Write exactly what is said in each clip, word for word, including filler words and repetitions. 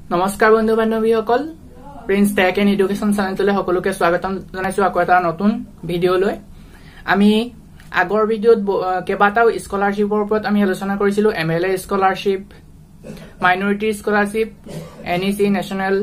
নমস্কাৰ বন্ধু বান্ধৱীসকল প্ৰিন্স টেক এণ্ড এডুকেশ্যন চেনেললৈ সকলোকে স্বাগতম জনাইছো আকৌ এটা নতুন ভিডিঅ' লৈ আমি আগৰ ভিডিঅ'ত কেবাটাও স্কলাৰশ্বিপৰ ওপৰত আমি আলোচনা কৰিছিলো MLA scholarship minority scholarship NEC national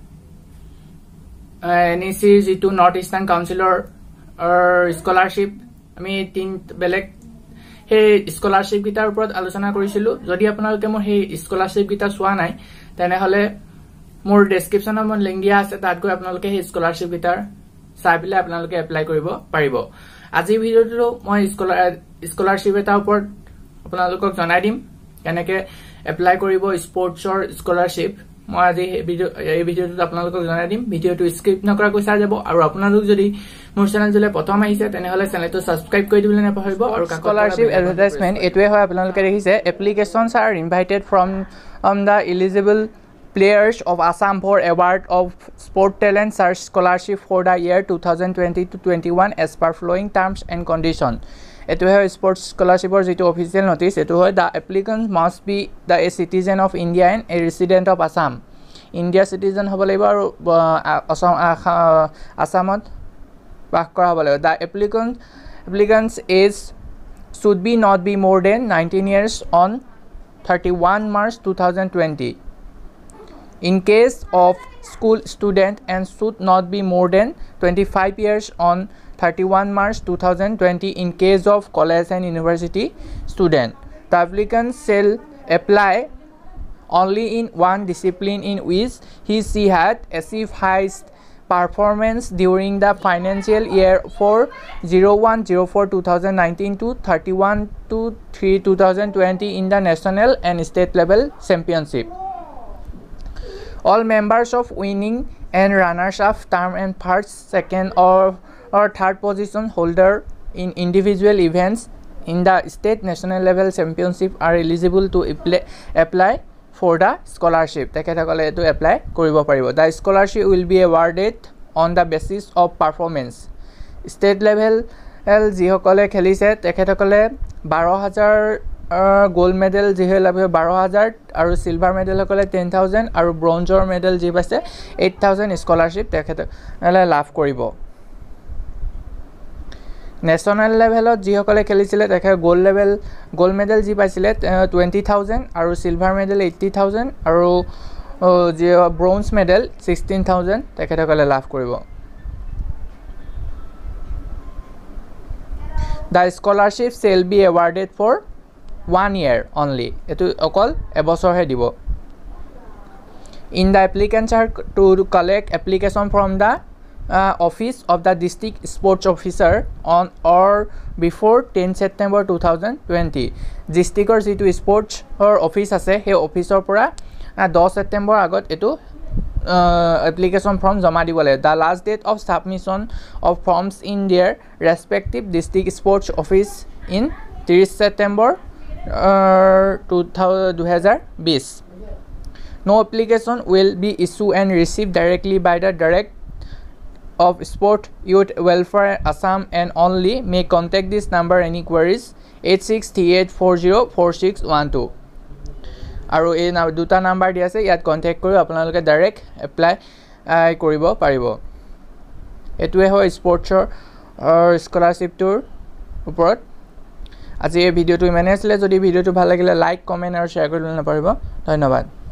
NEC জিটো নৰ্থ ইষ্টাৰ্ণ কাউন্সিলৰ স্কলাৰশ্বিপ আমি তিন বেলেগ সেই স্কলাৰশ্বিপ গিটাৰ ওপৰত আলোচনা কৰিছিলো যদি আপোনালোকে মোৰ সেই স্কলাৰশ্বিপ গিটা চোৱা নাই তেনেহলে মোৰ ডেসক্ৰিপচনত মই লিংক দিয়া আছে তাত গৈ আপোনালোকে সেই স্কলাৰশ্বিপ গিটাৰ চাই পেলাই আপোনালোকে এপ্লাই কৰিব পাৰিব আজি ভিডিঅ'টো মই স্কলাৰশ্বিপ এটা ওপৰত আপোনালোকক জনাই দিম কেনেকৈ এপ্লাই কৰিব স্পৰ্টছৰ স্কলাৰশ্বিপ মই আজি ভিডিঅ' এই ভিডিঅ'টোত আপোনালোকক জনাই দিম ভিডিঅ'টো স্কিপ নকৰাকৈ চাই যাব আৰু আপোনালোক যদি মোৰ চেনেললৈ প্ৰথম আহিছে তেনেহলে চেনেলটো সাবস্ক্ৰাইব কৰি দিবলৈ নাপাহৰিব আৰু স্কলাৰশ্বিপ এডভাৰটাইজমেন্ট এটোৱে হয় আপোনালোকে দেখিছে applications are invited from um, the eligible players of Assam for award of Sport Talent Search Scholarship for the year twenty twenty to twenty-one as per following terms and conditions. Etu hai sports scholarship or jito official notice etu hai the applicant must be the a citizen of India and a resident of Assam. India citizen hobo laibo aru Assam Assamot bash kora hobo laibo. The applicant applicant's age should be not be more than nineteen years on thirty-first March twenty twenty. In case of school student and should not be more than twenty-five years on thirty-first March twenty twenty in case of college and university student. The applicant shall apply only in one discipline in which he she had achieved highest performance during the financial year for zero one zero four twenty nineteen to thirty-one to three twenty twenty in the national and state level championship. All members of winning and runners up term and first, second or, or third position holder in individual events in the state national level championship are eligible to apply for the scholarship. Tekethakole to apply koribo paribo. The scholarship will be awarded on the basis of performance. State level jihokole khelise tekethakole twelve thousand gold medal jihe labe twelve thousand aru silver medal hokole ten thousand aru bronze medal ji paise eight thousand scholarship tekethakole লাভ কৰিব National level jihokole khelisile tekhe gold level gold medal ji paisile twenty thousand aru silver medal eighty thousand aru je bronze medal sixteen thousand tekhetokole লাভ কৰিব The scholarship shall be awarded for one year only etu okol ebosor he dibo In the applicants are to collect application from the uh, office of the district sports officer on or before tenth September twenty twenty districtor jitu sports or office ase he officer pora ten September agot etu uh, application form jama dibole the last date of submission of forms in their respective district sports office in thirty September uh, twenty twenty. No application will be issued and received directly by the direct of Sport Youth Welfare Assam and only may contact this number any queries eight six three eight four zero four six one two. আৰু এই দুটা number দি আছে ইয়াত contact কৰি আপোনালোকে direct apply কৰিব পাৰিব এটোৱে হয় স্পৰ্টছৰ স্কলাৰশ্বিপটোৰ ওপৰত আজি এই ভিডিঅ'টো ইমানেই আছিলে যদি ভিডিঅ'টো ভাল লাগিলে লাইক কমেন্ট আৰু শ্বেয়াৰ কৰিবলৈ নাপাহৰিব ধন্যবাদ